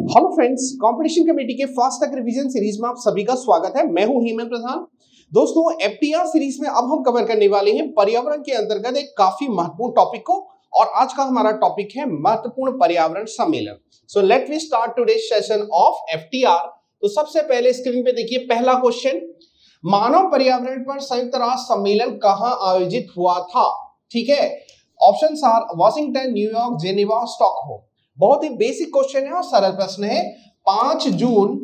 Hello friends, competition committee के fast तक revision series में आप सभी का स्वागत है। मैं हूं हेमंत प्रधान। दोस्तों, एफटीआर सीरीज में अब हम कवर करने वाले हैं पर्यावरण के अंतर्गत एक काफी महत्वपूर्ण टॉपिक को, और आज का हमारा टॉपिक है महत्वपूर्ण पर्यावरण सम्मेलन। So let we start today session of FTR. तो सबसे पहले स्क्रीन पे देखिए पहला क्वेश्चन, मानव पर्यावरण पर संयुक्त राष्ट्र सम्मेलन कहां आयोजित हुआ था? ठीक है, options are Washington, New York, Geneva, Stockholm. बहुत ही बेसिक क्वेश्चन है और सरल प्रश्न है। 5 जून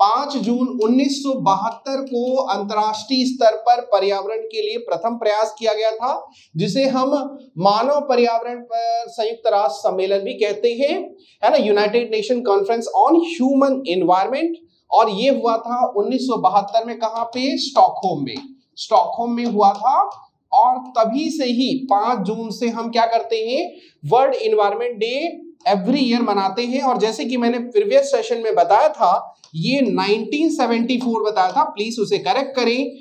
1972 को अंतरराष्ट्रीय स्तर पर पर्यावरण के लिए प्रथम प्रयास किया गया था, जिसे हम मानव पर्यावरण पर संयुक्त राष्ट्र सम्मेलन भी कहते हैं, है ना, United Nation conference on human environment. और ये हुआ था 1972 में। कहां पे? स्टॉकहोम में हुआ था। और तभी से ही 5 जून से हम क्या करते हैं, world environment day every year मनाते हैं। और जैसे कि मैंने प्रीवियस सेशन में बताया था, ये 1974 बताया था, प्लीज उसे करेक्ट करें।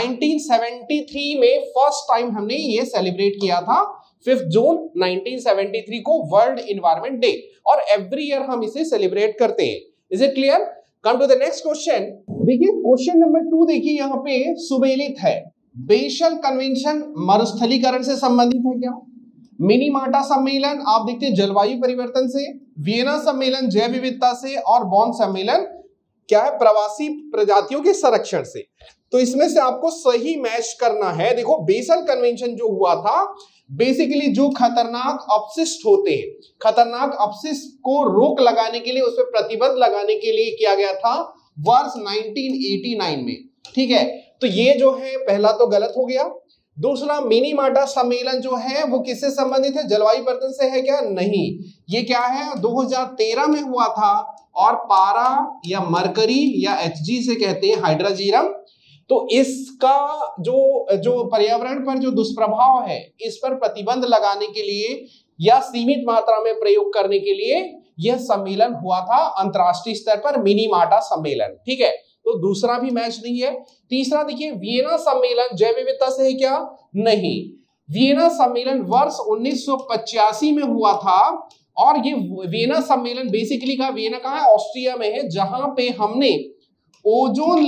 1973 में फर्स्ट टाइम हमने ये सेलिब्रेट किया था, 5 जून 1973 को वर्ल्ड एनवायरनमेंट डे, और एवरी ईयर हम इसे सेलिब्रेट करते हैं। Is it clear? Come to the next question. देखिए क्वेश्चन नंबर 2 देखिए यहाँ पे सुमेलित है। बेसल कन्वेंशन मरुस्थलीकरण से संबंधित है क्या? मिनीमाटा सम्मेलन आप देखते हैं जलवायु परिवर्तन से, वियना सम्मेलन जैव विविधता से, और बॉन सम्मेलन क्या है, प्रवासी प्रजातियों के संरक्षण से। तो इसमें से आपको सही मैच करना है। देखो, बेसल कन्वेंशन जो हुआ था, बेसिकली जो खतरनाक अपशिष्ट होते हैं, खतरनाक अपशिष्ट को रोक लगाने के लिए, उस पर प्रतिबंध लगाने के लिए किया गया था वर्ष 1989 में। ठीक है, तो ये जो है पहला तो गलत हो गया। दूसरा, मिनीमाटा सम्मेलन जो है वो किससे संबंधित है? जलवायु परिवर्तन से है क्या? नहीं, ये क्या है, 2013 में हुआ था, और पारा या मरकरी या Hg से कहते हैं, हाइड्रोजीरम। तो इसका जो पर्यावरण पर जो दुष्प्रभाव है, इस पर प्रतिबंध लगाने के लिए या सीमित मात्रा में प्रयोग करने के लिए यह सम्मेलन हुआ था अंतरराष्ट्रीय स्तर पर, मिनीमाटा सम्मेलन। ठीक है, तो दूसरा भी मैच नहीं है। तीसरा देखिए, वियना सम्मेलन जैव विविधता से है क्या? नहीं, वियना सम्मेलन वर्ष 1985 में हुआ था। और ये वियना सम्मेलन बेसिकली का, वियना कहाँ है? ऑस्ट्रिया में है, जहां पे हमने ओजोन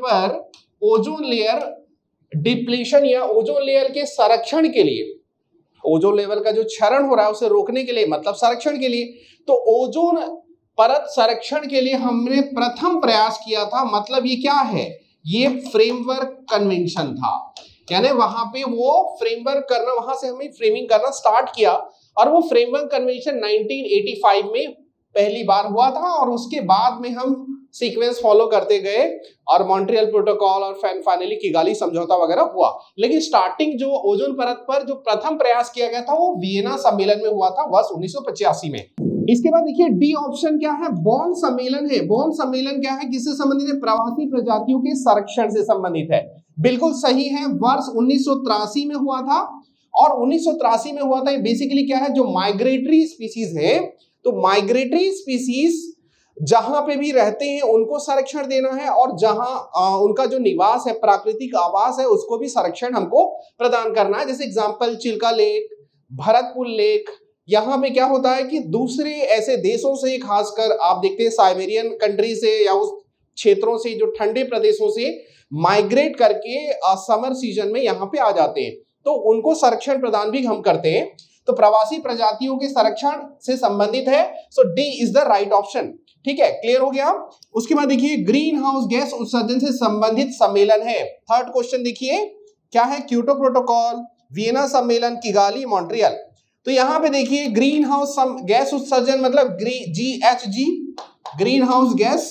लेयर डिप्लीशन या ओजोन लेयर के संरक्षण के लिए, ओजोन लेवल का जो क्षरण हो रहा है उसे रोकने के लिए, मतलब संरक्षण के लिए, तो ओजोन परत संरक्षण के लिए हमने प्रथम प्रयास किया था। मतलब ये क्या है, ये फ्रेमवर्क कन्वेंशन था, यानी वहां पे वो फ्रेमवर्क करना, वहां से हमें फ्रेमिंग करना स्टार्ट किया। और वो फ्रेमवर्क कन्वेंशन 1985 में पहली बार हुआ था, और उसके बाद में हम सीक्वेंस फॉलो करते गए, और मॉन्ट्रियल प्रोटोकॉल और फाइनली किगाली समझौता वगैरह हुआ। लेकिन स्टार्टिंग जो ओजोन परत पर जो प्रथम प्रयास किया गया था वो वियना सम्मेलन में हुआ था वर्ष 1985 में। इसके बाद देखिए डी ऑप्शन क्या है, बॉन सम्मेलन है। बॉन सम्मेलन क्या है, किससे संबंधित है? प्रवासी प्रजातियों के संरक्षण से संबंधित है। बिल्कुल सही है, वर्ष 1983 में हुआ था। और 1983 में हुआ था, ये बेसिकली क्या है, जो माइग्रेटरी स्पीसीज है, तो माइग्रेटरी स्पीसीज जहां पे भी रहते हैं उनको संरक्षण देना है, और जहां उनका जो निवास है, प्राकृतिक आवास है, उसको भी संरक्षण हमको प्रदान करना है। जैसे example Chilka lake, Bharatpur lake. यहाँ पे क्या होता है कि दूसरे ऐसे देशों से, खासकर आप देखते हैं साइबेरियन कंट्री से या उस क्षेत्रों से, जो ठंडे प्रदेशों से माइग्रेट करके समर सीजन में यहाँ पे आ जाते हैं, तो उनको संरक्षण प्रदान भी हम करते हैं। तो प्रवासी प्रजातियों के संरक्षण से संबंधित है। So D is the right option. ठीक है, क्लियर हो गया। उसके बाद देखिए ग्रीन हाउस गैस उत्सर्जन से संबंधित सम्मेलन है। थर्ड क्वेश्चन देखिए क्या है, क्योटो प्रोटोकॉल, वियना सम्मेलन, किगाली, मॉन्ट्रियल। तो यहां पे देखिए ग्रीन हाउस गैस उत्सर्जन मतलब GHG, ग्रीन हाउस गैस,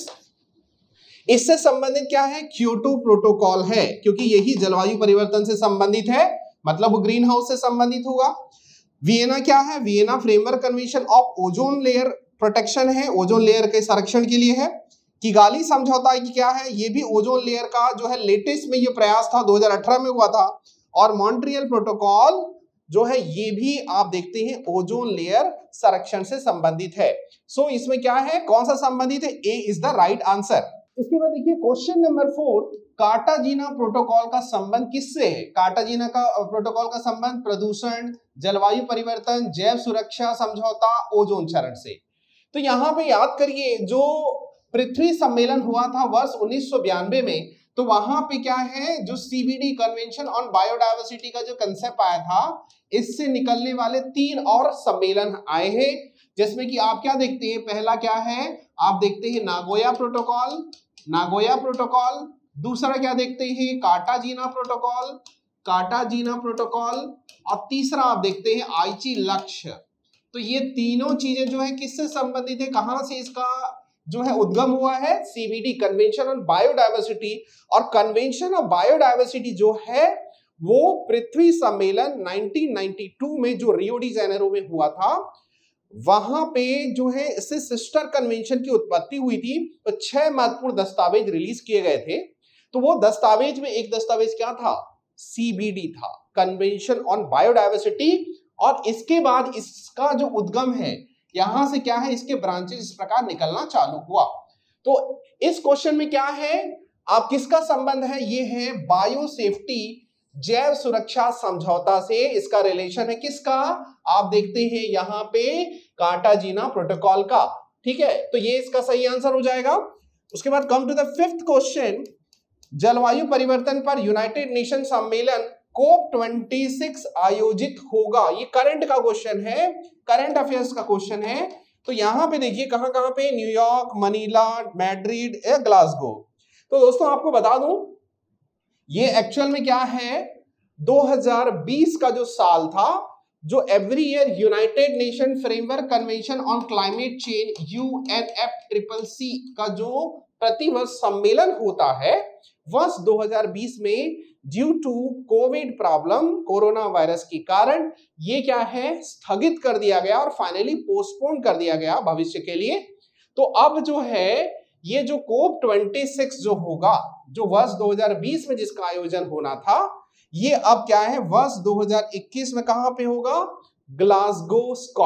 इससे संबंधित क्या है, क्योटो प्रोटोकॉल है, क्योंकि यही जलवायु परिवर्तन से संबंधित है, मतलब वो ग्रीन हाउस से संबंधित होगा। वियना क्या है, Vienna framework convention of ozone layer protection है, ओजोन लेयर के संरक्षण के लिए है। किगाली समझौता की क्या है, ये भी ओजोन लेयर का जो है लेटेस्ट में ये प्रयास था, 2018 में हुआ था। और मॉन्ट्रियल प्रोटोकॉल जो है ये भी आप देखते हैं ओजोन लेयर संरक्षण से संबंधित है। सो इसमें क्या है, कौन सा संबंधित है? A is the right answer. इसके बाद देखिए क्वेश्चन नंबर 4, कार्टाजीना प्रोटोकॉल का संबंध किससे है? कार्टाजीना का प्रोटोकॉल का संबंध प्रदूषण, जलवायु परिवर्तन, जैव सुरक्षा समझौता, ओजोन क्षरण से। तो यहाँ पे याद करिए जो पृथ्वी सम्मेलन हुआ था वर्ष 1992 में, तो वहां पे क्या है, जो CBD कन्वेंशन ऑन बायोडायवर्सिटी का जो कंसेप्ट आया था, इससे निकलने वाले 3 और सम्मेलन आए हैं, जिसमें कि आप क्या देखते हैं, पहला क्या है, आप देखते हैं नागोया प्रोटोकॉल, दूसरा क्या देखते हैं, कार्टाजीना प्रोटोकॉल, और तीसरा आप देखते हैं आईची लक्ष्य। तो ये तीनों चीजें जो है किससे संबंधित है, कहां से इसका जो है उद्गम हुआ है, CBD कन्वेंशन ऑन बायोडायवर्सिटी। और कन्वेंशन ऑफ बायोडायवर्सिटी जो है वो पृथ्वी सम्मेलन 1992 में जो रियो डी जेनेरो में हुआ था, वहां पे जो है इससे सिस्टर कन्वेंशन की उत्पत्ति हुई थी। तो 6 महत्वपूर्ण दस्तावेज रिलीज किए गए थे। तो वो दस्तावेज में एक दस्तावेज क्या था, CBD था, कन्वेंशन ऑन बायोडायवर्सिटी। और इसके बाद इसका जो उद्गम है, यहां से क्या है, इसके ब्रांचेस इस प्रकार निकलना चालू हुआ। तो इस क्वेश्चन में क्या है, आप किसका संबंध है, ये है बायो सेफ्टी जैव सुरक्षा समझौता से इसका रिलेशन है, किसका, आप देखते हैं यहां पे कार्टाजीना प्रोटोकॉल का। ठीक है, तो ये इसका सही आंसर हो जाएगा। उसके बाद कम टू द 5th क्वेश्चन, जलवायु परिवर्तन पर यूनाइटेड नेशन सम्मेलन COP26 आयोजित होगा। ये करंट का क्वेश्चन है, करंट अफेयर्स का क्वेश्चन है। तो यहां पे देखिए कहां कहां पे, न्यूयॉर्क, मनीला, मैड्रिड या ग्लासगो। तो दोस्तों आपको बता दूं, ये एक्चुअल में क्या है, 2020 का जो साल था, जो every year United Nation framework convention on climate change UNFCCC का जो प्रतिवर्ष सम्मेलन होता है, वर्ष 2020 में due to COVID problem, corona virus के कारण ये क्या है, स्थगित कर दिया गया और फाइनली पोस्टपोन कर दिया गया भविष्य के लिए। तो अब जो है ये जो COP26 जो होगा, जो वर्ष 2020 में जिसका आयोजन होना था, ये अब क्या है, वर्ष 2021 में कहां पे होगा, ग्लासगो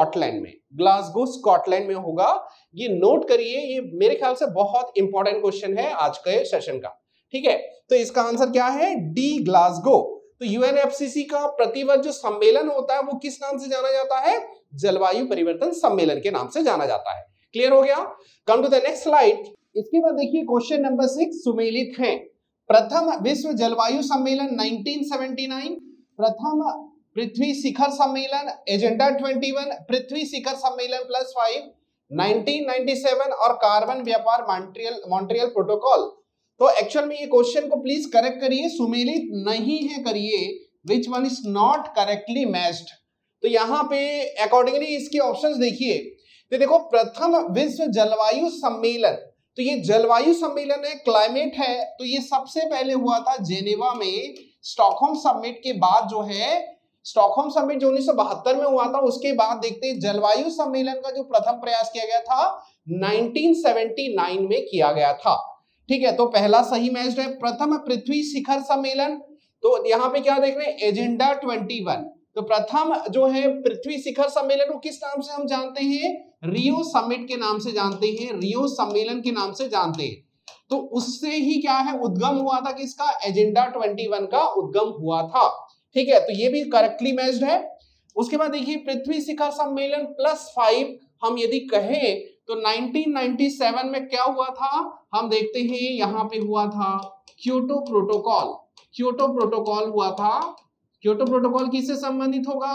स्कॉटलैंड में होगा। ये नोट करिए, ये मेरे ख्याल से बहुत इंपॉर्टेंट क्वेश्चन है आज के सेशन का। ठीक है, तो इसका आंसर क्या है, डी, ग्लासगो। तो UNFCCC का प्रतिवर्ष जो सम्मेलन होता है वो किस नाम से जाना जाता है, जलवायु परिवर्तन सम्मेलन के नाम से जाना जाता है। क्लियर हो गया। Come to the next slide. इसके बाद देखिए क्वेश्चन नंबर 6 सुमेलित है। प्रथम विश्व जलवायु सम्मेलन 1979, प्रथम पृथ्वी शिखर सम्मेलन एजेंडा 21, पृथ्वी शिखर सम्मेलन +5, 1997 और कार्बन व्यापार मॉन्ट्रियल प्रोटोकॉल। तो एक्चुअल में ये क्वेश्चन को प्लीज करेक्ट करिए, सुमेलित नहीं है करिए, which one is not correctly matched. तो यहाँ पे अकॉर्डिंगली इसके ऑप्शंस देखिए। तो देखो, प्रथम विश्व जलवायु सम्मेलन, तो ये जलवायु सम्मेलन है, क्लाइमेट है, तो ये सबसे पहले हुआ था जेनेवा में, स्टॉकहोम समिट के बाद जो है, स्टॉकहोम समिट जो 1972 में हुआ था, उसके बाद देखते हैं जलवायु सम्मेलन का जो प्रथम प्रयास किया गया था 1979 में किया गया था। ठीक है, तो पहला सही मैच है। प्रथम पृथ्वी शिखर सम्मेलन, तो यहाँ पे क्या देख रहे हैं, एजेंडा 21। तो प्रथम जो है पृथ्वी शिखर सम्मेलन को किस नाम से हम जानते हैं, रियो समिट के नाम से जानते हैं, रियो सम्मेलन के नाम से जानते हैं। तो उससे ही क्या है, उद्गम हुआ था किसका, एजेंडा 21 का उद्गम हुआ था। ठीक है, तो ये भी करेक्टली मैच्ड है। उसके बाद देखिए प्पृथ्वी शिखर सम्मेलन +5 हम यदि कहें तो 1997 में क्या हुआ था, हम देखते हैं यहाँ पे हुआ था क्योटो प्रोटोकॉल। क्योटो प्रोटोकॉल हुआ था। क्योटो प्रोटोकॉल किससे संबंधित होगा,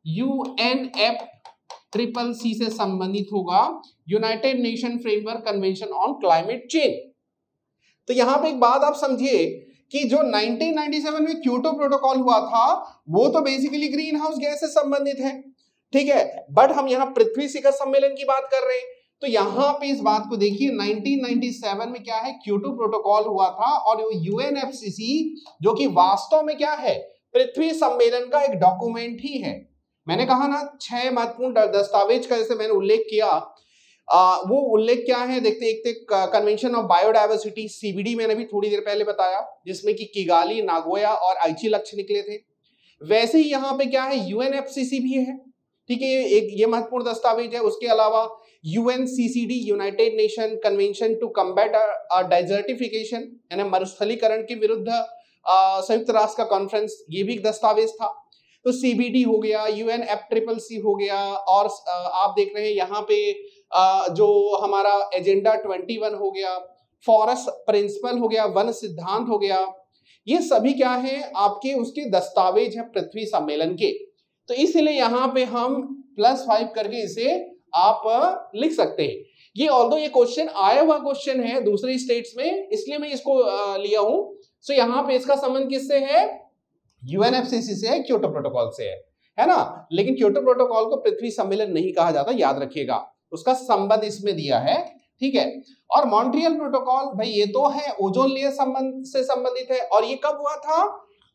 UNFCCC से संबंधित होगा, United Nation framework convention on climate change. तो यहाँ पे एक बात आप समझिए कि जो 1997 में क्योटो प्रोटोकॉल हुआ था वो तो बेसिकली ग्रीन हाउस गैस से संबंधित है। ठीक है, बट हम यहाँ पृथ्वी शिखर सम्मेलन की बात कर रहे हैं। तो यहाँ पे इस बात को देखिए, 1997 में क्या है, क्योटो प्रोटोकॉल हुआ था, और UNFCCC जो कि वास्तव में क्या है, पृथ्वी सम्मेलन का एक डॉक्यूमेंट ही है। मैंने कहा ना 6 महत्वपूर्ण दस्तावेज का जैसे मैंने उल्लेख किया, वो उल्लेख क्या है देखते एक कन्वेंशन ऑफ बायोडायवर्सिटी CBD मैंने भी थोड़ी देर पहले बताया, जिसमें कि किगाली, नागोया और आईची लक्ष्य निकले थे। वैसे ही यहाँ पे क्या है, UNFCCC भी है। ठीक है, एक ये महत्वपूर्ण दस्तावेज है। उसके अलावा UNCCD, United Nation convention to combat desertification, यानी मरुस्थलीकरण के विरुद्ध संयुक्त राष्ट्र का कॉन्फ्रेंस, ये भी एक दस्तावेज था। तो सीबीडी हो गया, UNFCCC हो गया, और आप देख रहे हैं यहाँ पे जो हमारा एजेंडा 21 हो गया, फॉरेस्ट प्रिंसिपल हो गया, वन सिद्धांत हो गया, ये सभी क्या है आपके उसके दस्तावेज है पृथ्वी सम्मेलन के। तो इसलिए यहाँ पे हम +5 करके इसे आप लिख सकते हैं। ये ऑल्दो ये क्वेश्चन आया हुआ क्वेश्चन है दूसरे स्टेट्स में, इसलिए मैं इसको लिया हूं। सो यहाँ पे इसका संबंध किससे है? UNFCCC से है, क्योटो प्रोटोकॉल से है ना। लेकिन क्योटो प्रोटोकॉल को पृथ्वी सम्मेलन नहीं कहा जाता, याद रखिएगा, उसका संबंध इसमें दिया है, ठीक है। और मॉन्ट्रियल प्रोटोकॉल भाई ये तो है ओजोन लेयर से संबंधित है, और ये कब हुआ था?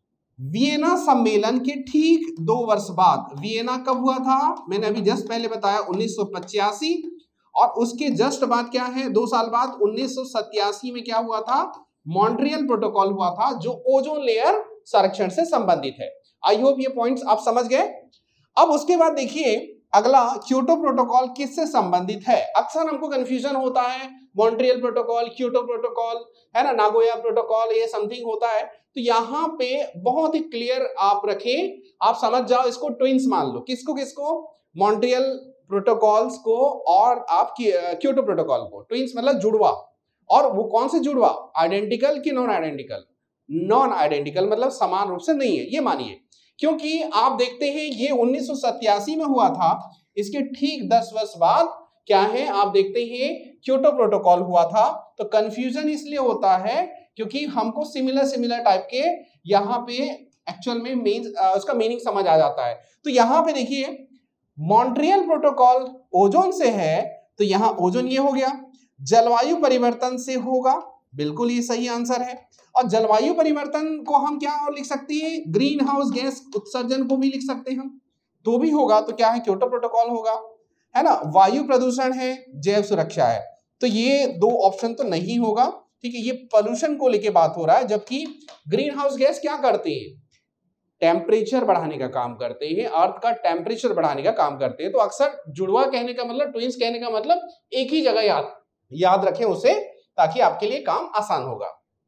वियना सम्मेलन के ठीक 2 वर्ष बाद। वियना कब हुआ था? मैंने अभी जस्ट पहले बताया 1985, और उसके जस्ट बाद क्या है 2 साल बाद 1987 में क्या हुआ था? मॉन्ट्रियल प्रोटोकॉल हुआ था, जो ओजोन लेयर संरक्षण से संबंधित है। आई होप ये पॉइंट्स आप समझ गए। अब उसके बाद देखिए अगला, क्योटो प्रोटोकॉल किससे संबंधित है? अक्सर हमको कंफ्यूजन होता है, मॉन्ट्रियल प्रोटोकॉल, क्योटो प्रोटोकॉल, है ना, नागोया प्रोटोकॉल, ये समथिंग होता है। तो यहाँ पे बहुत ही क्लियर आप रखें, आप समझ जाओ, इसको ट्विंस मान लो। किसको किसको? मॉन्ट्रियल प्रोटोकॉल्स को और आप क्योटो प्रोटोकॉल को। ट्विंस मतलब जुड़वा। और वो कौन से जुड़वा? आइडेंटिकल कि नॉन आइडेंटिकल? नॉन आइडेंटिकल मतलब समान रूप से नहीं है, ये मानिए, क्योंकि आप देखते हैं ये 1987 में हुआ था, इसके ठीक 10 वर्ष बाद क्या है आप देखते हैं क्योटो प्रोटोकॉल हुआ था। तो कंफ्यूजन इसलिए होता है क्योंकि हमको सिमिलर टाइप के यहाँ पे एक्चुअल में उसका मीनिंग समझ आ जाता है। तो यहाँ पे देखिए मॉन्ट्रियल प्रोटोकॉल ओजोन से है, तो यहाँ ओजोन ये हो गया। जलवायु परिवर्तन से होगा, बिल्कुल ये सही आंसर है। और जलवायु परिवर्तन को हम क्या और लिख सकते हैं? ग्रीन हाउस गैस उत्सर्जन को भी लिख सकते हैं हम, तो भी होगा। तो क्या है? क्योटो प्रोटोकॉल होगा, है ना। वायु प्रदूषण है, जैव सुरक्षा है, तो ये 2 ऑप्शन तो नहीं होगा, ठीक है। ये पोल्यूशन को लेके बात हो रहा है, जबकि ग्रीन हाउस गैस क्या करते हैं? टेम्परेचर बढ़ाने का काम करते हैं, अर्थ का टेम्परेचर बढ़ाने का काम करते हैं। तो अक्सर जुड़वा कहने का मतलब, ट्विंस कहने का मतलब एक ही जगह याद रखें उसे, ताकि आपके लिए काम आसान होगा।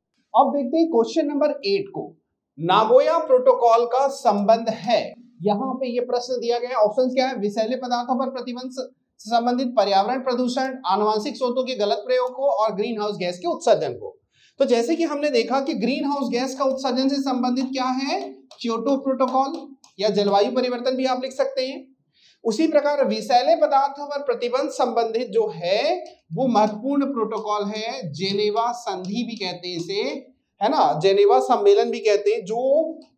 अब देखते हैं क्वेश्चन नंबर 8 को। नागोया प्रोटोकॉल का संबंध है, यहाँ पे ये प्रश्न दिया गया। ऑप्शन क्या है? विषैले पदार्थों पर प्रतिबंध से संबंधित, पर्यावरण प्रदूषण, आनुवंशिक स्रोतों के गलत प्रयोग को, और ग्रीन हाउस गैस के उत्सर्जन को। तो जैसे कि हमने देखा कि ग्रीन हाउस गैस का उत्सर्जन से संबंधित क्या है? क्योटो प्रोटोकॉल, या जलवायु परिवर्तन भी आप लिख सकते हैं। उसी प्रकार विषैले पदार्थों पर प्रतिबंध संबंधित जो है वो महत्वपूर्ण प्रोटोकॉल है, जेनेवा संधि भी कहते हैं इसे, है ना, जेनेवा सम्मेलन भी कहते हैं, जो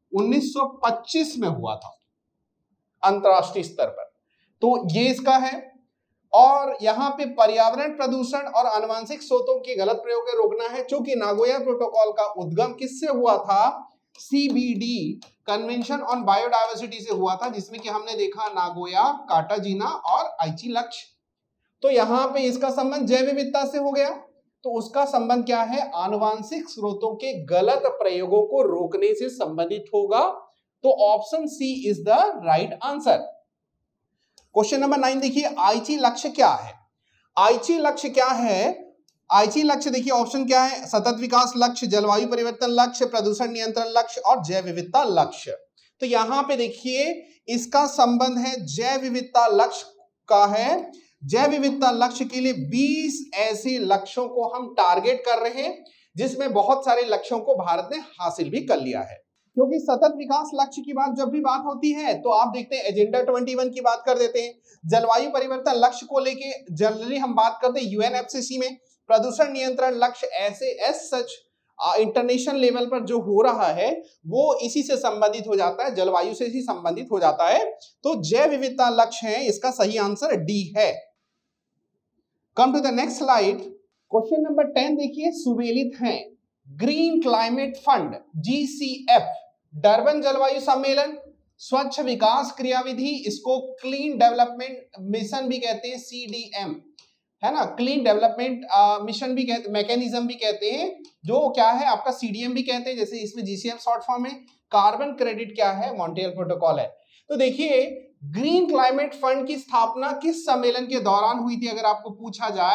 1925 में हुआ था अंतरराष्ट्रीय स्तर पर। तो ये इसका है। और यहाँ पे पर्यावरण प्रदूषण और आनुवंशिक स्रोतों के गलत प्रयोग को रोकना है, चूंकि नागोया प्रोटोकॉल का उद्गम किससे हुआ था? CBD कन्वेंशन ऑन बायोडायवर्सिटी से हुआ था, जिसमें कि हमने देखा नागोया, कार्टाजीना और आइची लक्ष्य। तो यहाँ पे इसका संबंध जैव विविधता से हो गया, तो उसका संबंध क्या है? आनुवंशिक स्रोतों के गलत प्रयोगों को रोकने से संबंधित होगा। तो option C is the right answer. Question number 9 देखिए, आइची लक्ष्य क्या है? आइची लक्ष्य क्या है? आइची लक्ष्य देखिए ऑप्शन क्या है? सतत विकास लक्ष्य, जलवायु परिवर्तन लक्ष्य, प्रदूषण नियंत्रण लक्ष्य और जैव विविधता लक्ष्य। तो यहाँ पे देखिए इसका संबंध है जैव विविधता लक्ष्य का है। जैव विविधता लक्ष्य के लिए 20 ऐसे लक्ष्यों को हम टारगेट कर रहे हैं, जिसमें बहुत सारे लक्ष्यों को भारत ने हासिल भी कर लिया है। क्योंकि सतत विकास लक्ष्य की जब भी बात होती है तो आप देखते हैं एजेंडा 21 की बात कर देते हैं। जलवायु परिवर्तन लक्ष्य को लेके जनरली हम बात करते हैं UNFCCC में। प्रदूषण नियंत्रण लक्ष्य ऐसे सच इंटरनेशनल लेवल पर जो हो रहा है वो इसी से संबंधित हो जाता है, जलवायु से ही संबंधित हो जाता है। तो जैव विविधता लक्ष्य है, इसका सही आंसर डी है। Come to the next slide. Question number 10 देखिए, सुमेलित हैं green climate fund GCF, Durban जलवायु सम्मेलन, स्वच्छ विकास क्रियाविधि, इसको क्लीन डेवलपमेंट मिशन भी कहते हैं, CDM, है ना, क्लीन डेवलपमेंट मिशन भी कहते, मैकेनिज्म भी कहते हैं, जो क्या है आपका CDM भी कहते हैं, जैसे इसमें GCF शॉर्ट फॉर्म है। कार्बन क्रेडिट क्या है? मॉन्ट्रियल प्रोटोकॉल है। तो देखिए ग्रीन क्लाइमेट फंड की स्थापना किस सम्मेलन के दौरान हुई थी? अगर आपको पूछा जाए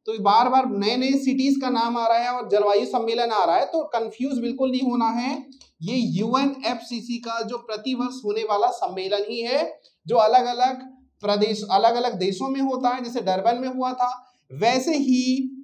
तो बार बार नए नए सिटीज का नाम आ रहा है और जलवायु सम्मेलन आ रहा है, तो कंफ्यूज बिल्कुल नहीं होना है। ये यूएनएफसीसी का जो प्रतिवर्ष होने वाला सम्मेलन ही है, जो अलग अलग प्रदेश अलग अलग देशों में होता है। जैसे डरबन में हुआ था, वैसे ही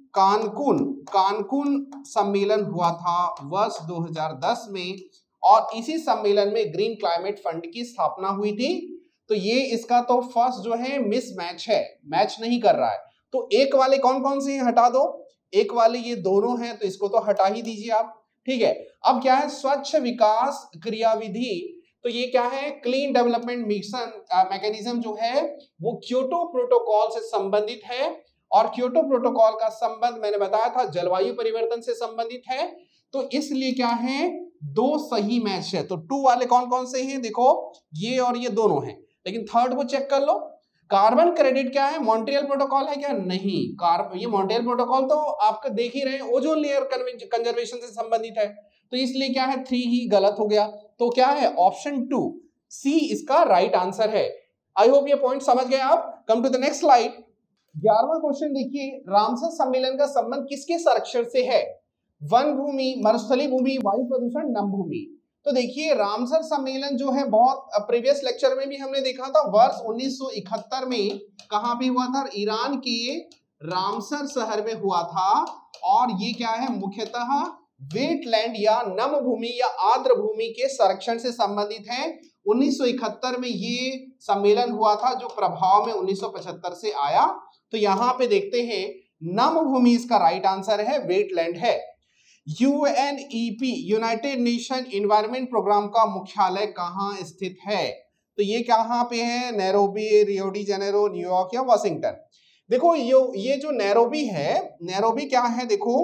कानकुन सम्मेलन हुआ था वर्ष 2010 में, और इसी सम्मेलन में ग्रीन क्लाइमेट फंड की स्थापना हुई थी। तो ये इसका तो फर्स्ट जो है मिसमैच है, मैच नहीं कर रहा है। तो एक वाले कौन कौन से हैं हटा दो, एक वाले ये दोनों हैं, तो इसको तो हटा ही दीजिए आप, ठीक है। अब क्या है, स्वच्छ विकास क्रियाविधि, तो ये क्या है, क्लीन डेवलपमेंट मिशन मैकेनिज्म जो है वो क्योटो प्रोटोकॉल से संबंधित है, और क्योटो प्रोटोकॉल का संबंध मैंने बताया था जलवायु परिवर्तन से संबंधित है। तो इसलिए क्या है, दो सही मैच है। तो 2 वाले कौन कौन से हैं, देखो ये और ये दोनों हैं, लेकिन थर्ड को चेक कर लो। कार्बन क्रेडिट क्या है, मॉन्ट्रियल प्रोटोकॉल है क्या, नहीं। ये मॉन्ट्रियल प्रोटोकॉल तो आपका देख ही रहे हैं, ओजोन लेयर कंजर्वेशन से संबंधित है, तो इसलिए क्या है 3 ही गलत हो गया। तो क्या है, ऑप्शन 2 सी इसका राइट आंसर है। आई होप ये पॉइंट समझ गए आप। Come to the next slide. 11वां क्वेश्चन देखिए, रामसर सम्मेलन का संबंध किसके संरक्षण से है, वन भूमि, मरुस्थलीय भूमि, वायु प्रदूषण, नम भूमि। तो देखिए रामसर सम्मेलन जो है बहुत प्रीवियस लेक्चर में भी हमने देखा था, वर्ष 1971 में कहां पे हुआ था, ईरान के रामसर शहर में हुआ था। और ये क्या है, मुख्यतः वेटलैंड या नम भूमि या आर्द्र भूमि के संरक्षण से संबंधित है। 1971 में ये सम्मेलन हुआ था, जो प्रभाव में 1975 से आया। तो यहाँ पे देखते हैं नम भूमि इसका राइट आंसर है, वेटलैंड है। UNEP United Nation environment programme का मुख्यालय कहाँ स्थित है, तो ये कहाँ पे है, Nairobi, Rio de Janeiro, New York या वाशिंगटन। देखो ये जो नैरोबी है, नैरोबी क्या है, देखो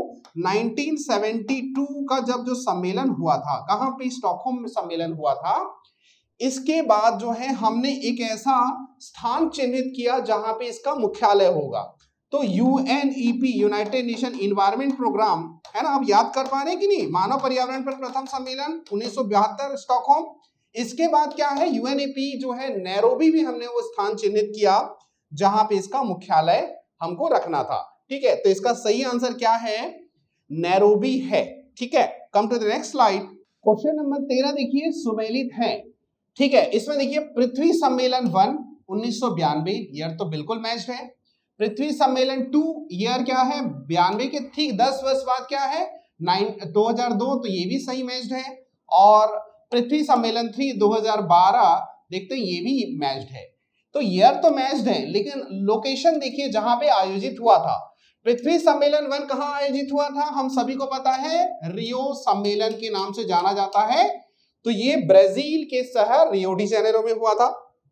1972 का जब जो सम्मेलन हुआ था, कहाँ पे, स्टॉकहोम में सम्मेलन हुआ था। इसके बाद जो है हमने एक ऐसा स्थान चिन्हित किया जहां पे इसका मुख्यालय होगा। तो UNEP United Nation environment programme है ना, आप याद कर पा रहे हैं कि नहीं, मानव पर्यावरण पर प्रथम सम्मेलन 1972 स्टॉकहोम। इसके बाद क्या है, यूएनईपी जो है नैरोबी भी हमने वो स्थान चिन्हित किया जहां पे इसका मुख्यालय हमको रखना था, ठीक है। तो इसका सही आंसर क्या है, नैरोबी है, ठीक है। Come to the next slide. Question number 13 देखिए, सुमेलित है, ठीक है। इसमें देखिए पृथ्वी सम्मेलन 1 1992 ईयर तो बिल्कुल मैच्ड है। पृथ्वी सम्मेलन 2 ईयर क्या है, 92 के ठीक 10 वर्ष बाद क्या है, 2002, तो ये भी सही मैच्ड है। और पृथ्वी सम्मेलन 3 2012 देखते हैं, ये भी मैच्ड है। तो ईयर तो मैच्ड है, लेकिन लोकेशन देखिए जहां पे आयोजित हुआ था। पृथ्वी सम्मेलन 1 कहां आयोजित हुआ था, हम सभी को पता है, रियो सम्मेलन के नाम से जाना जाता है। तो ये ब्राजील के शहर रियो डी जेनेरो में हुआ था।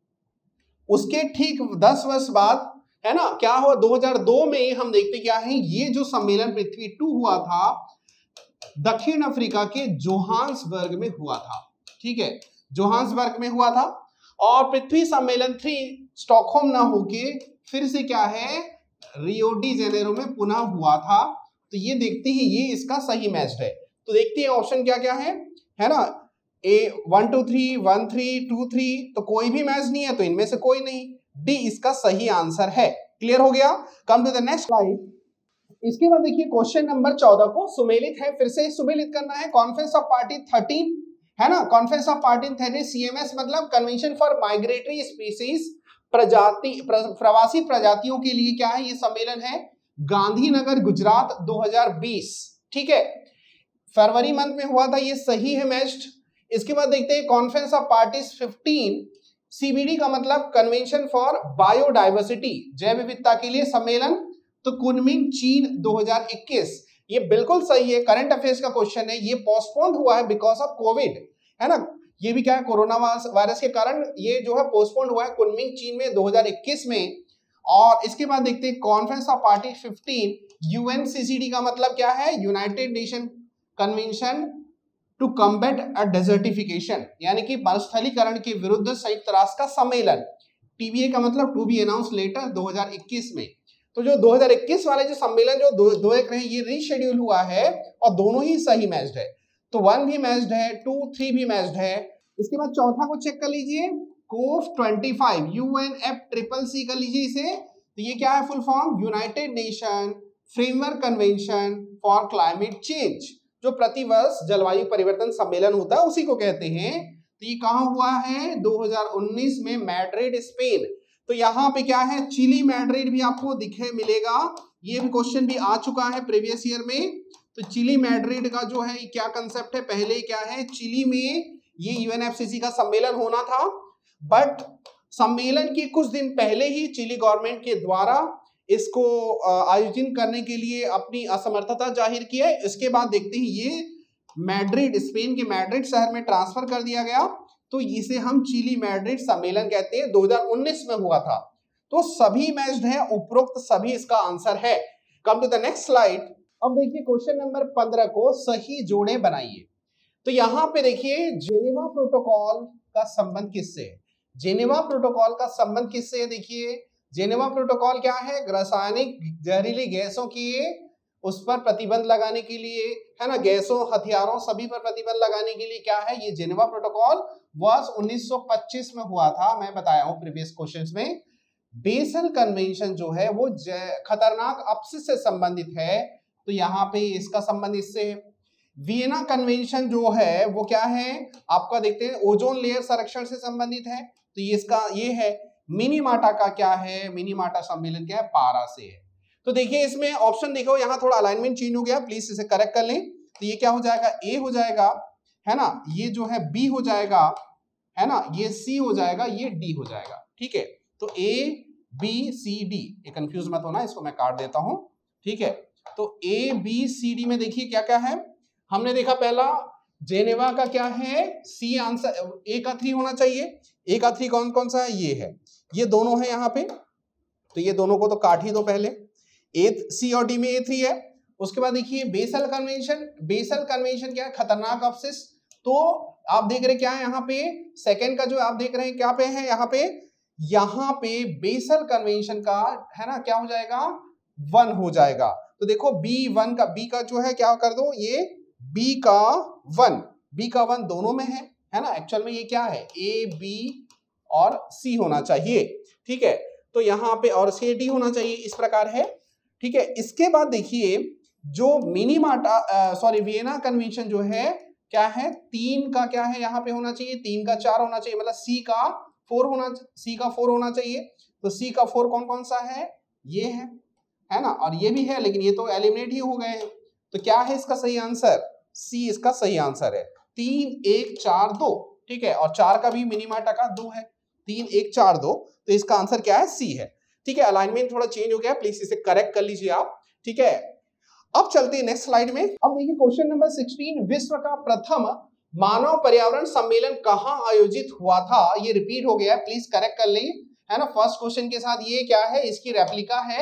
उसके ठीक 10 वर्ष बाद है ना, क्या हुआ, 2002 में हम देखते क्या है, ये जो सम्मेलन पृथ्वी 2 हुआ था, दक्षिण अफ्रीका के जोहान्सबर्ग में हुआ था, ठीक है, जोहान्सबर्ग में हुआ था। और पृथ्वी सम्मेलन 3 स्टॉकहोम ना होके फिर से क्या है, रियो डी जेनेरो में पुनः हुआ था। तो ये देखते हैं, ये इसका सही मैच है। तो देखते हैं ऑप्शन क्या क्या है ना, ए 1 2 3 1 3 2 3, तो कोई भी मैच नहीं है, तो इनमें से कोई नहीं, डी इसका सही आंसर है। क्लियर हो गया। Come to the next slide. इसके बाद देखिए क्वेश्चन नंबर 14 को सुमेलित है, फिर से सुमेलित करना है। कॉन्फ्रेंस ऑफ पार्टी 13 है ना, कॉन्फ्रेंस ऑफ पार्टी 13 सीएमएस मतलब कन्वेंशन फॉर माइग्रेटरी स्पीसीज, प्रवासी प्रजातियों के लिए क्या है, ये सम्मेलन है गांधीनगर गुजरात 2020, ठीक है, फरवरी मंथ में हुआ था, ये सही है मैच्ड। इसके बाद देखते हैं कॉन्फ्रेंस ऑफ पार्टीज 15 सीबीडी का मतलब कन्वेंशन फॉर बायोडाइवर्सिटी, जैव विविधता के लिए सम्मेलन, तो कुनमिंग चीन 2021, ये बिल्कुल सही है, करंट अफेयर्स का क्वेश्चन है। ये पोस्टपोन हुआ है बिकॉज ऑफ कोविड, है ना, ये भी क्या है, कोरोना वायरस के कारण ये जो है पोस्टपोन हुआ है, कुनमिंग चीन में 2021 में। और इसके बाद देखते हैं कॉन्फ्रेंस ऑफ पार्टी 15 यूएनसीसीडी का मतलब क्या है, United Nation convention to combat uh desertification, यानी कि मरुस्थलीकरण के विरुद्ध संयुक्त राष्ट्र का सम्मेलन। टीबीए का मतलब टू बी अनाउंस लेटर 2021 में। तो जो 2021 वाले जो सम्मेलन जो दो एक रहे, ये रीशेड्यूल हुआ है और दोनों ही सही मैच्ड है। तो 1 भी मैच्ड है, 2 3 भी मैच्ड है। इसके बाद चौथा को चेक कर लीजिए, कोफ 25 UNFCCC कर लीजिए इसे। तो ये क्या है, full form United Nation framework convention for climate change, जो प्रतिवर्ष जलवायु परिवर्तन सम्मेलन होता है उसी को कहते हैं। तो ये कहाँ हुआ है? 2019 में मैड्रिड, स्पेन। तो यहाँ पे क्या है? चिली मैड्रिड भी आपको दिखे मिलेगा। ये भी क्वेश्चन भी आ चुका है प्रीवियस ईयर में। तो चिली मैड्रिड का जो है क्या कंसेप्ट है? पहले क्या है, चिली में ये यूएनएफसीसी का सम्मेलन होना था, बट सम्मेलन के कुछ दिन पहले ही चिली गवर्नमेंट के द्वारा इसको आयोजन करने के लिए अपनी असमर्थता जाहिर की है। इसके बाद देखते हैं ये मैड्रिड, स्पेन के मैड्रिड शहर में ट्रांसफर कर दिया गया, तो इसे हम चिली मैड्रिड सम्मेलन कहते हैं। 2019 में हुआ था। तो सभी मैच्ड है, उपरोक्त सभी इसका आंसर है। Come to the next slide. अब देखिए क्वेश्चन नंबर 15 को सही जोड़े बनाइए। तो यहाँ पे देखिए जेनेवा प्रोटोकॉल का संबंध किससे है? जेनेवा प्रोटोकॉल का संबंध किससे है? देखिए जेनेवा प्रोटोकॉल क्या है? रासायनिक जहरीली गैसों की उस पर प्रतिबंध लगाने के लिए, है ना, गैसों, हथियारों सभी पर प्रतिबंध लगाने के लिए क्या है? ये जेनेवा प्रोटोकॉल वर्ष 1925 में हुआ था। मैं बताया हूं प्रीवियस क्वेश्चंस में। बेसल कन्वेंशन जो है वो खतरनाक अपशिष्ट से संबंधित है, तो यहाँ पे इसका संबंध इससे है। वियना कन्वेंशन जो है वो क्या है? आपका देखते हैं ओजोन लेयर संरक्षण से संबंधित है, तो ये इसका ये है। मिनीमाटा का क्या है? मिनीमाटा सम्मेलन क्या है? पारा से है। तो देखिए इसमें ऑप्शन देखो, यहाँ थोड़ा अलाइनमेंट चेंज हो गया, प्लीज इसे करेक्ट कर लें। तो ये क्या हो जाएगा? ए हो जाएगा, है ना, ये जो है बी हो जाएगा, है ना, ये सी हो जाएगा, ये डी हो जाएगा। ठीक है, तो ए बी सी डी, ये कंफ्यूज मत होना, इसको मैं काट देता हूं। ठीक है, तो ए बी सी डी में देखिए क्या क्या है। हमने देखा पहला जेनेवा का क्या है? सी आंसर, ए का 3 होना चाहिए। ए का 3 कौन कौन सा है? ये है, ये दोनों है यहाँ पे, तो ये दोनों को तो काट ही दो पहले। ए सी और डी में ए 3 है। उसके बाद देखिए बेसल कन्वेंशन, बेसल कन्वेंशन क्या है? खतरनाक अपशिष्ट। तो आप देख रहे क्या है यहाँ पे? सेकंड का जो आप देख रहे हैं क्या पे है? यहाँ पे बेसल कन्वेंशन का, है ना, क्या हो जाएगा? 1 हो जाएगा। तो देखो B1 का, बी का जो है क्या कर दो, ये बी का 1 दोनों में है ना। एक्चुअल में ये क्या है? ए बी और सी होना चाहिए। ठीक है, तो यहाँ पे और सी डी होना चाहिए, इस प्रकार है। ठीक है, इसके बाद देखिए जो वियना कन्वेंशन जो है क्या है? 3 का क्या है? यहाँ पे होना चाहिए, 3 का 4 होना चाहिए, मतलब सी का 4 होना चाहिए। तो सी का 4 कौन कौन सा है? ये है ना, और ये भी है, लेकिन ये तो एलिमिनेट ही हो गए हैं। तो क्या है इसका सही आंसर? सी इसका सही आंसर है। 3 1 4 2। ठीक है, और 4 का भी मिनीमाटा का 2 है। 3 1 4 2, तो इसका आंसर क्या है? सी है। ठीक है, अलाइनमेंट थोड़ा चेंज हो गया, प्लीज इसे करेक्ट कर लीजिए आप। ठीक है, अब चलते हैं नेक्स्ट स्लाइड में। अब देखिए क्वेश्चन नंबर 16, विश्व का प्रथम मानव पर्यावरण सम्मेलन कहाँ आयोजित हुआ था? ये रिपीट हो गया है, प्लीज करेक्ट कर लें, है ना। फर्स्ट क्वेश्चन के साथ ये क्या है? इसकी रेप्लिका है।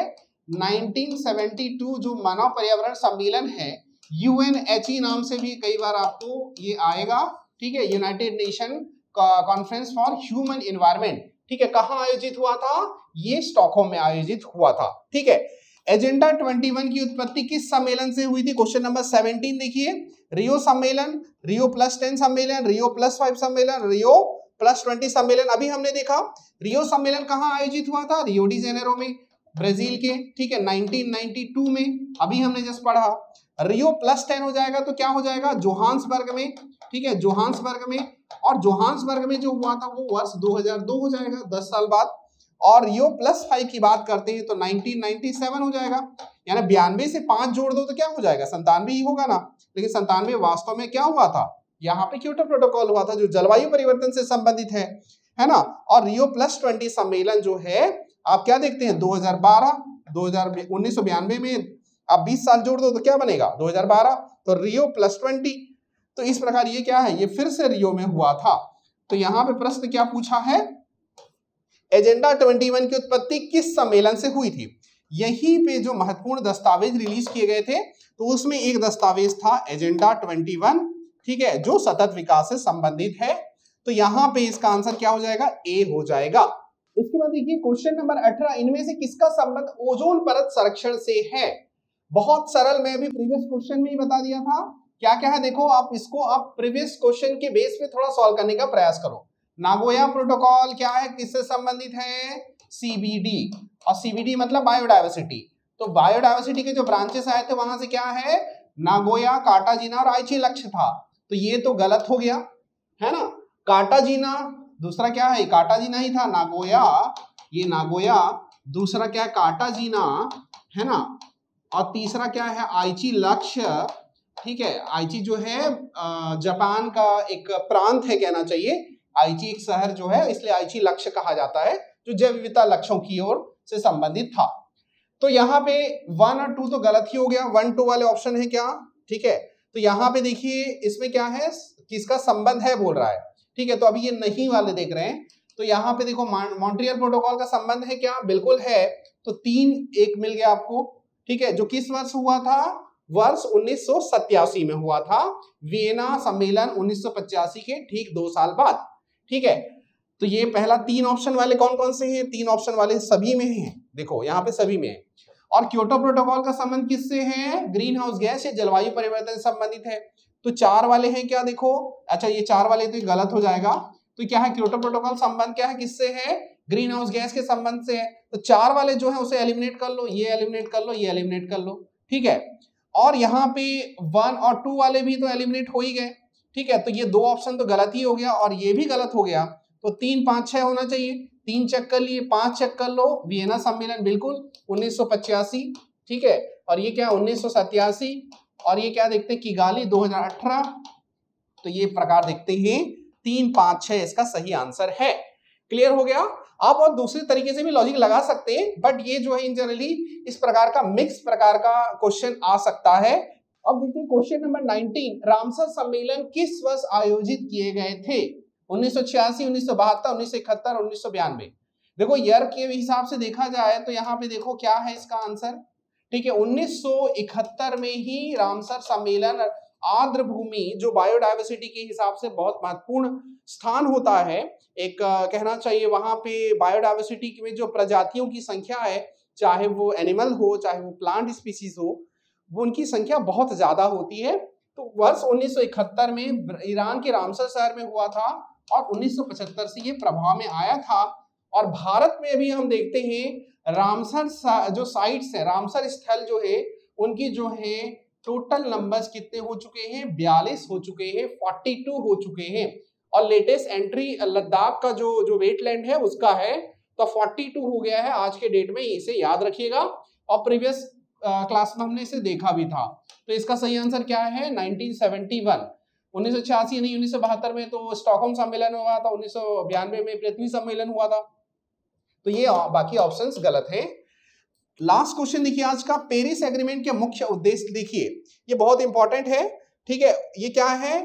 1972 जो मानव पर्यावरण सम्मेलन है, UNHE नाम से भी कई बार आपको ये आएगा। ठीक है, United Nation conference for human environment. ठीक है, कहाँ आयोजित हुआ था? ये स्टॉकहोम में आयोजित हुआ था। ठीक है, एजेंडा 21 की उत्पत्ति किस सम्मेलन से हुई थी? क्वेश्चन नंबर 17 देखिए, रियो सम्मेलन, रियो +10 सम्मेलन, रियो +5 सम्मेलन, रियो +20 सम्मेलन। अभी हमने देखा रियो सम्मेलन कहाँ आयोजित हुआ था? रियो डी जेनेरो में, ब्राजील के। ठीक है, 1992 में, अभी हमने जस्ट पढ़ा। रियो +10 हो जाएगा तो क्या हो जाएगा? जोहान्सबर्ग में। ठीक है, जोहान्सबर्ग में, और जोहान्सबर्ग में जो हुआ था वो वर्ष 2002 हो जाएगा, 10 साल बाद। और रियो +5 की बात करते हैं तो 1997 हो जाएगा, यानी 92 से 5 जोड़ दो तो क्या हो जाएगा? 97 ही होगा ना। लेकिन 97 वास्तव में क्या हुआ था? यहाँ पे क्योटो प्रोटोकॉल हुआ था जो जलवायु परिवर्तन से संबंधित है ना। और रियो +20 सम्मेलन जो है आप क्या देखते हैं? 1992 में आप 20 साल जोड़ दो तो क्या बनेगा? 2012। तो रियो +20, तो इस प्रकार ये क्या है? ये फिर से रियो में हुआ था। तो यहाँ पे प्रश्न क्या पूछा है? एजेंडा 21 की उत्पत्ति किस सम्मेलन से हुई थी? यहीं पे जो महत्वपूर्ण दस्तावेज रिलीज किए गए थे, तो उसमें एक दस्तावेज था एजेंडा 21, ठीक है, जो सतत विकास से संबंधित है। तो यहाँ पे इसका आंसर क्या हो जाएगा? ए हो जाएगा। इसके बाद देखिए क्वेश्चन नंबर 18, इनमें से किसका संबंध ओजोन परत संरक्षण से है? बहुत सरल, मैं भी प्रीवियस क्वेश्चन में ही बता दिया था। क्या क्या है देखो, आप इसको आप प्रीवियस क्वेश्चन के बेस पे थोड़ा सॉल्व करने का प्रयास करो। नागोया प्रोटोकॉल क्या है, किससे संबंधित है? CBD, और CBD मतलब बायोडायवर्सिटी। तो बायोडायवर्सिटी के जो ब्रांचेस आए थे वहां से क्या है, नागोया, कार्टाजीना और आइची लक्ष्य था। तो ये तो गलत हो गया है ना। कार्टाजीना, दूसरा क्या है, कार्टाजीना ही था, नागोया, ये नागोया, दूसरा क्या है कार्टाजीना है ना, और तीसरा क्या है आइची लक्ष्य। ठीक है, आइची जो है जापान का एक प्रांत है कहना चाहिए, आइची एक शहर जो है, इसलिए आइची लक्ष्य कहा जाता है, जो जैव विविधता लक्ष्यों की ओर से संबंधित था। तो यहाँ पे 1 और 2 तो गलत ही हो गया, 1, 2 वाले ऑप्शन है क्या। ठीक है, तो यहाँ पे देखिए इसमें क्या है, किसका संबंध है बोल रहा है। ठीक है, तो अभी ये नहीं वाले देख रहे हैं, तो यहाँ पे देखो मॉन्ट्रियल प्रोटोकॉल का संबंध है क्या, बिल्कुल है। तो 3 1 मिल गया आपको। ठीक है, जो किस वर्ष हुआ था, वर्ष 1987 में हुआ था, वियना सम्मेलन 1985 के ठीक 2 साल बाद। ठीक है, तो ये पहला 3 ऑप्शन वाले कौन कौन से हैं, 3 ऑप्शन वाले सभी में हैं, देखो यहाँ पे सभी में है। और क्योटो प्रोटोकॉल का संबंध किससे है, ग्रीन हाउस गैस या जलवायु परिवर्तन से संबंधित है। तो 4 वाले हैं क्या, देखो, अच्छा ये 4 वाले तो गलत हो जाएगा। तो क्या है, क्योटो प्रोटोकॉल संबंध क्या है, किससे है, ग्रीन हाउस गैस के संबंध से है। तो 4 वाले जो है उसे एलिमिनेट कर लो, ये एलिमिनेट कर लो, ये एलिमिनेट कर लो। ठीक है, और यहाँ पे 1 और 2 वाले भी तो एलिमिनेट हो ही गए। ठीक है, तो ये 2 ऑप्शन तो गलत ही हो गया और ये भी गलत हो गया। तो 3, 5, 6 होना चाहिए, 3 चेक कर लिए, 5 चेक कर लो, वियना सम्मेलन बिल्कुल 1985। ठीक है, और ये क्या 1987, और ये क्या देखते हैं किगाली 2018। तो ये प्रकार देखते हैं 3, 5, 6 इसका सही आंसर है। क्लियर हो गया। आप और दूसरे तरीके से भी लॉजिक लगा सकते हैं, बट ये जो है इन जनरली इस प्रकार का मिक्स प्रकार का क्वेश्चन आ सकता है। अब देखिए क्वेश्चन नंबर 19, रामसर सम्मेलन किस वर्ष आयोजित किए गए थे, 1986, 1972, 1971, 1992। देखो ईयर के हिसाब से देखा जाए तो यहाँ पे देखो क्या है इसका आंसर। ठीक है, 1971 में ही रामसर सम्मेलन आर्द्र भूमि जो बायोडायवर्सिटी के हिसाब से बहुत महत्वपूर्ण स्थान होता है, एक कहना चाहिए वहां पे बायोडायवर्सिटी में जो प्रजातियों की संख्या है, चाहे वो एनिमल हो चाहे वो प्लांट स्पीसीज हो, वो उनकी संख्या बहुत ज्यादा होती है। तो वर्ष 1971 में ईरान के रामसर शहर में हुआ था और 1975 से ये प्रभाव में आया था। और भारत में भी हम देखते हैं रामसर जो साइट्स है, रामसर स्थल जो है उनकी जो है टोटल नंबर्स कितने हो चुके हैं, 42 हो चुके हैं, 42 हो चुके हैं। और लेटेस्ट एंट्री लद्दाख का जो वेटलैंड है उसका है, तो 42 हो गया है आज के डेट में, इसे याद रखिएगा। और प्रीवियस क्लास में हमने इसे देखा भी था। तो इसका सही आंसर क्या है, 1971। 1986 नहीं, 1972 में तो स्टॉकहोम सम्मेलन हुआ था, 1992 में पृथ्वी सम्मेलन हुआ था। तो ये बाकी ऑप्शंस गलत हैं। लास्ट क्वेश्चन देखिए आज का, पेरिस एग्रीमेंट के मुख्य उद्देश्य देखिए, ये बहुत इंपॉर्टेंट है। ठीक है, ये क्या है,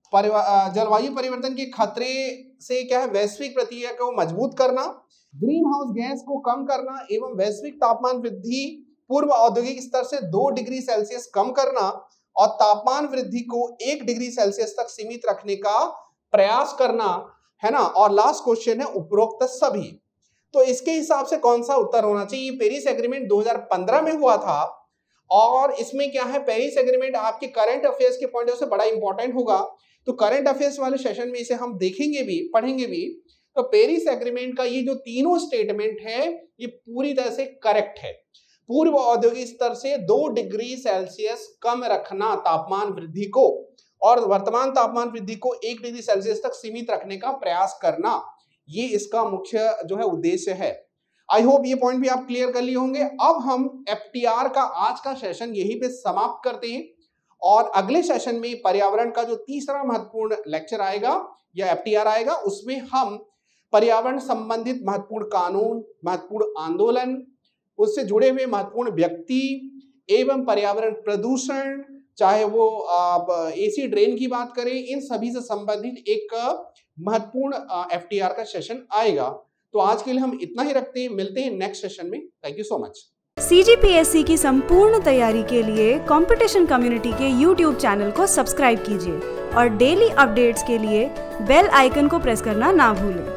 जलवायु परिवर्तन के खतरे से क्या है, वैश्विक प्रक्रिया को मजबूत करना, ग्रीन हाउस गैस को कम करना एवं वैश्विक तापमान वृद्धि पूर्व औद्योगिक स्तर से 2 डिग्री सेल्सियस कम करना और तापमान वृद्धि को 1 डिग्री सेल्सियस तक सीमित रखने का प्रयास करना है ना। और लास्ट क्वेश्चन है उपरोक्त सभी। तो इसके हिसाब से कौन सा उत्तर होना चाहिए। पेरिस एग्रीमेंट 2015 में हुआ था और इसमें क्या है, पेरिस एग्रीमेंट आपके करंट अफेयर्स के पॉइंट ऑफ व्यू से बड़ा इंपॉर्टेंट होगा। तो करंट अफेयर्स वाले सेशन में इसे हम देखेंगे भी, पढ़ेंगे भी। तो पेरिस एग्रीमेंट का ये जो तीनों स्टेटमेंट है ये पूरी तरह से करेक्ट है। पूर्व औद्योगिक स्तर से 2 डिग्री सेल्सियस कम रखना तापमान वृद्धि को और वर्तमान तापमान वृद्धि को 1 डिग्री सेल्सियस तक सीमित रखने का प्रयास करना, ये इसका मुख्य जो है उद्देश्य है। आई होप ये पॉइंट भी आप क्लियर कर लिए होंगे। अब हम एफटीआर का आज का सेशन यहीं पे समाप्त करते हैं और अगले सेशन में पर्यावरण का जो तीसरा महत्वपूर्ण लेक्चर आएगा या एफटीआर आएगा, उसमें हम पर्यावरण संबंधित महत्वपूर्ण कानून, महत्वपूर्ण आंदोलन, उससे जुड़े हुए महत्वपूर्ण व्यक्ति एवं पर्यावरण प्रदूषण, चाहे वो एसी ड्रेन की बात करें, इन सभी से संबंधित एक महत्वपूर्ण एफटीआर का सेशन आएगा। तो आज के लिए हम इतना ही रखते हैं, मिलते हैं नेक्स्ट सेशन में। Thank you so much. CGPSC की संपूर्ण तैयारी के लिए कंपटीशन कम्युनिटी के YouTube चैनल को सब्सक्राइब कीजिए और डेली अपडेट्स के लिए बेल आइकन को प्रेस करना ना भूलें।